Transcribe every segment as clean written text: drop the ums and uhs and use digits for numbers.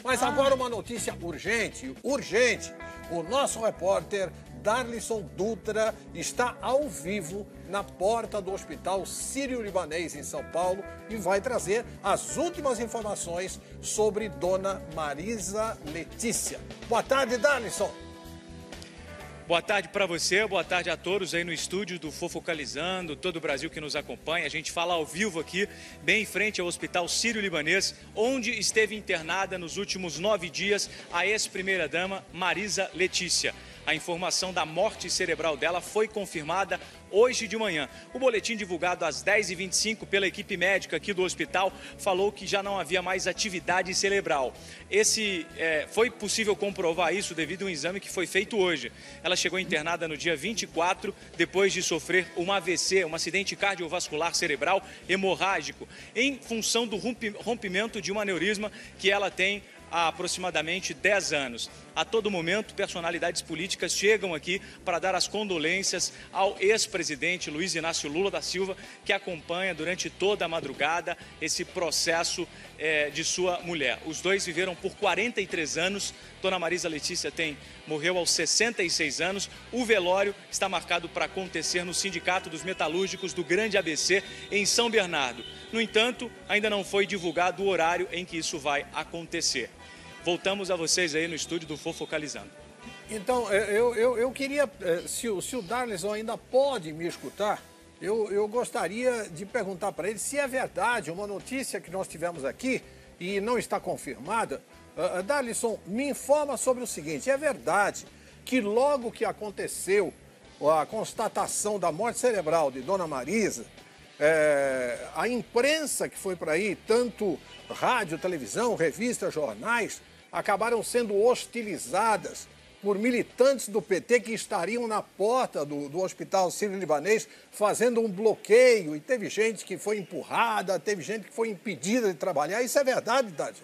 Mas agora uma notícia urgente, urgente. O nosso repórter Darlison Dutra está ao vivo na porta do Hospital Sírio-Libanês em São Paulo e vai trazer as últimas informações sobre Dona Marisa Letícia. Boa tarde, Darlison. Boa tarde para você, boa tarde a todos aí no estúdio do Fofocalizando, todo o Brasil que nos acompanha. A gente fala ao vivo aqui, bem em frente ao Hospital Sírio-Libanês, onde esteve internada nos últimos 9 dias a ex-primeira-dama Marisa Letícia. A informação da morte cerebral dela foi confirmada hoje de manhã. O boletim divulgado às 10h25 pela equipe médica aqui do hospital falou que já não havia mais atividade cerebral. Foi possível comprovar isso devido a um exame que foi feito hoje. Ela chegou internada no dia 24, depois de sofrer um AVC, um acidente cardiovascular cerebral hemorrágico, em função do rompimento de um aneurisma que ela tem há aproximadamente 10 anos. A todo momento, personalidades políticas chegam aqui para dar as condolências ao ex-presidente Luiz Inácio Lula da Silva, que acompanha durante toda a madrugada esse processo de sua mulher. Os dois viveram por 43 anos. Dona Marisa Letícia morreu aos 66 anos. O velório está marcado para acontecer no Sindicato dos Metalúrgicos do Grande ABC, em São Bernardo. No entanto, ainda não foi divulgado o horário em que isso vai acontecer. Voltamos a vocês aí no estúdio do Fofocalizando. Então, eu queria, se o Darlison ainda pode me escutar, eu gostaria de perguntar para ele se é verdade uma notícia que nós tivemos aqui e não está confirmada. Darlison, me informa sobre o seguinte: é verdade que logo que aconteceu a constatação da morte cerebral de Dona Marisa, a imprensa que foi para aí, tanto rádio, televisão, revistas, jornais, acabaram sendo hostilizadas por militantes do PT que estariam na porta do Hospital Sírio-Libanês fazendo um bloqueio, e teve gente que foi empurrada, teve gente que foi impedida de trabalhar. Isso é verdade, Darlison?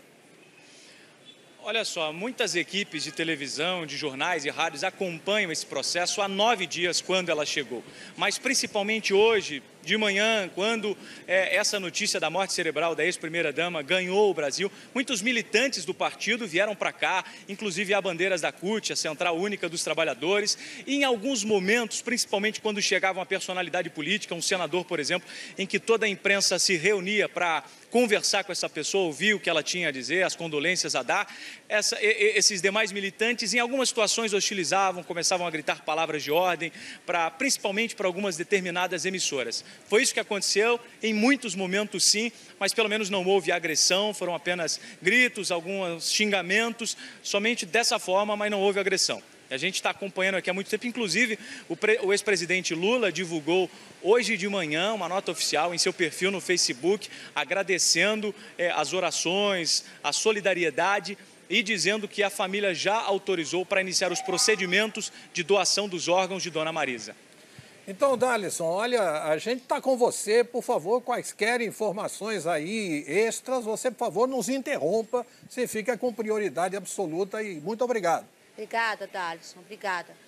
Olha só, muitas equipes de televisão, de jornais e rádios acompanham esse processo há 9 dias, quando ela chegou. Mas principalmente hoje, de manhã, quando essa notícia da morte cerebral da ex-primeira-dama ganhou o Brasil, muitos militantes do partido vieram para cá, inclusive há bandeiras da CUT, a Central Única dos Trabalhadores, e em alguns momentos, principalmente quando chegava uma personalidade política, um senador, por exemplo, em que toda a imprensa se reunia para conversar com essa pessoa, ouvir o que ela tinha a dizer, as condolências a dar, esses demais militantes, em algumas situações, hostilizavam, começavam a gritar palavras de ordem, principalmente para algumas determinadas emissoras. Foi isso que aconteceu, em muitos momentos sim, mas pelo menos não houve agressão, foram apenas gritos, alguns xingamentos, somente dessa forma, mas não houve agressão. A gente está acompanhando aqui há muito tempo, inclusive o ex-presidente Lula divulgou hoje de manhã uma nota oficial em seu perfil no Facebook, agradecendo as orações, a solidariedade e dizendo que a família já autorizou para iniciar os procedimentos de doação dos órgãos de Dona Marisa. Então, Darlison, olha, a gente está com você, por favor, quaisquer informações aí extras, você, por favor, nos interrompa, você fica com prioridade absoluta e muito obrigado. Obrigada, Darlison, obrigada.